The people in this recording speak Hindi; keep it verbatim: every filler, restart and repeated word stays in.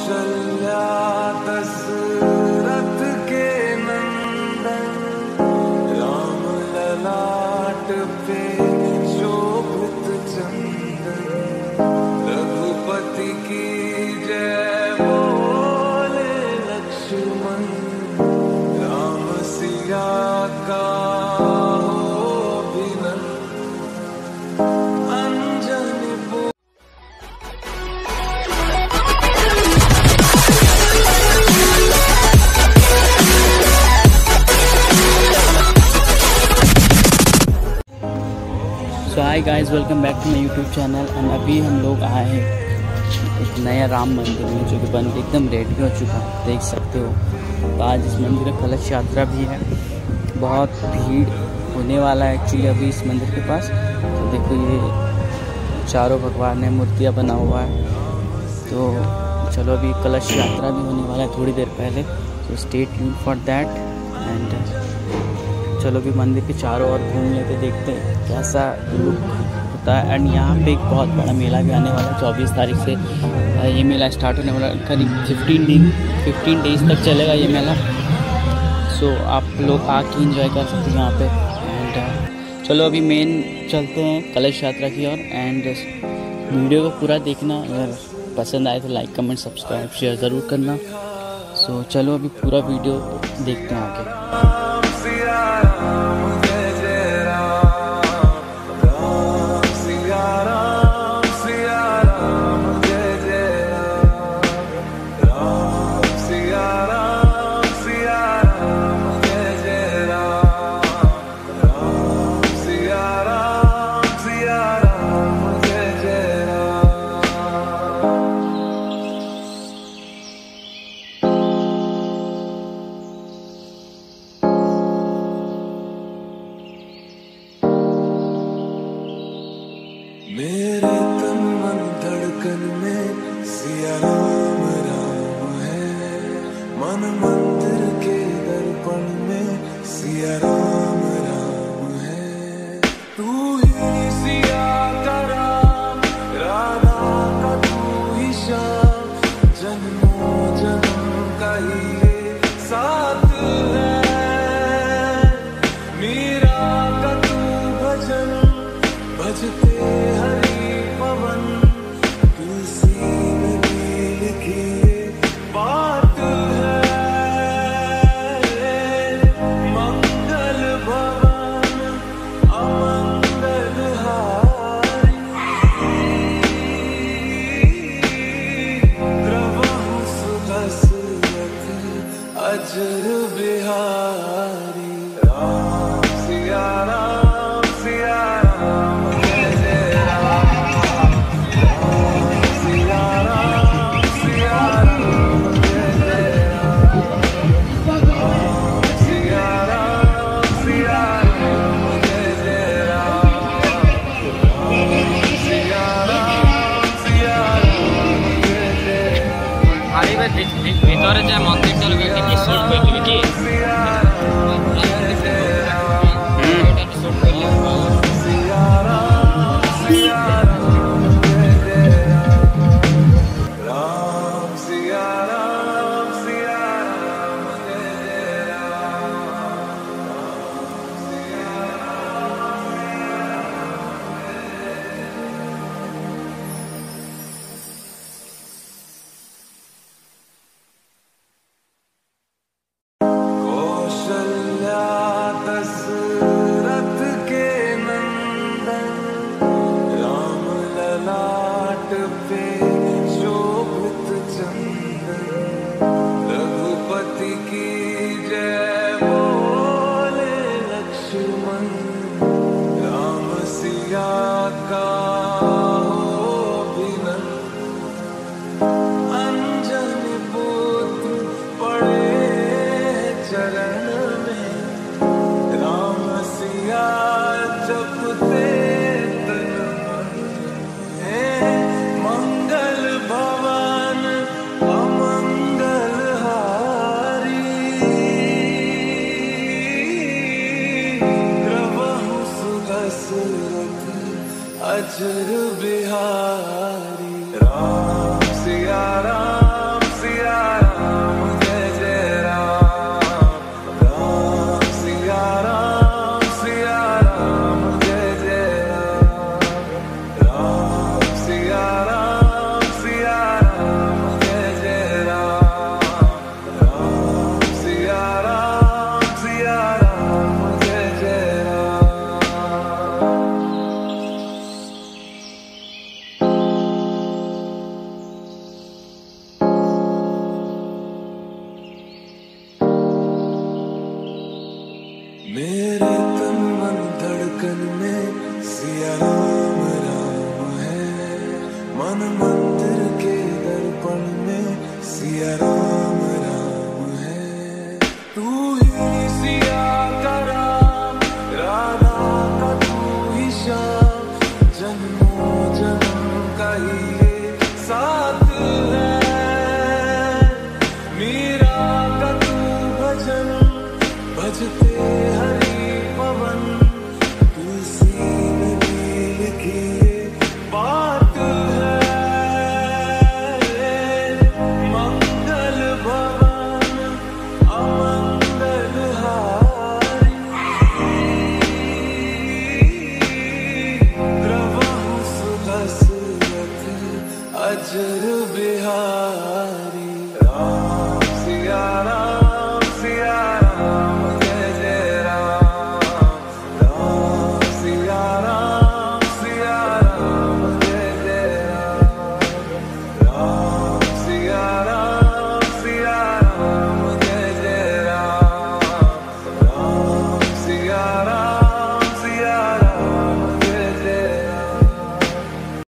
कौशल्या दशरथ के नंदन, राम ललाट पे शोभित चंदन, रघुपति की जय बोले लक्ष्मण, राम सिया का so hi guys, welcome back to my YouTube channel. And अभी हम लोग आए हैं एक नया राम मंदिर में, जो कि बन के एकदम रेडी हो चुका है, देख सकते हो। तो आज इस मंदिर में कलश यात्रा भी है, बहुत भीड़ होने वाला है एक्चुअली अभी इस मंदिर के पास। तो देखो, ये चारों भगवान ने मूर्तियाँ बना हुआ है। तो चलो, अभी कलश यात्रा भी होने वाला है थोड़ी देर पहले, तो stay tuned for that. And चलो भी मंदिर के चारों ओर घूम लेते, देखते हैं कैसा लुक होता है। एंड यहाँ पे एक बहुत बड़ा मेला भी आने वाला है, चौबीस तारीख से ये मेला स्टार्ट होने वाला है। करीब फिफ्टीन दिन फिफ्टीन डेज तक चलेगा ये मेला। सो so, आप लोग आके इंजॉय कर सकते हैं यहाँ पे। एंड चलो अभी मेन चलते हैं कलश यात्रा की ओर। एंड वीडियो को पूरा देखना, अगर पसंद आए तो लाइक कमेंट सब्सक्राइब शेयर ज़रूर करना। सो so, चलो अभी पूरा वीडियो देखते हैं आगे। मेरे तन मन धड़कन में सिया राम राम है, मन मंदिर के दर्पण में सिया राम राम है। तू ही सिया का राम, राधा का तू ही श्याम, जन्मों जन्म का ही ये साथ है। मीरा का तू भजन भजते हरि पवन, तुलसी में भी लिखी बात है। मंगल भवन अमंगल हारी, द्रवहु सुदशरथ अजर बिहारी। राम सिया राम सिया राम, ভিতরে যে মন্দিরটা লোকে কি শুট করলি কি दशरथ के नंदन, राम ललाट पे शोभित चंदन, रघुपति की जय बोले लक्ष्मण, राम सिया का अभिनंदन। अंजनी पुत्र पड़े चरण जपते तन है, मंगल भवन अमंगल हारी, द्रवहु सुदशरथ अजर बिहारी। राम सिया राम अजर बिहार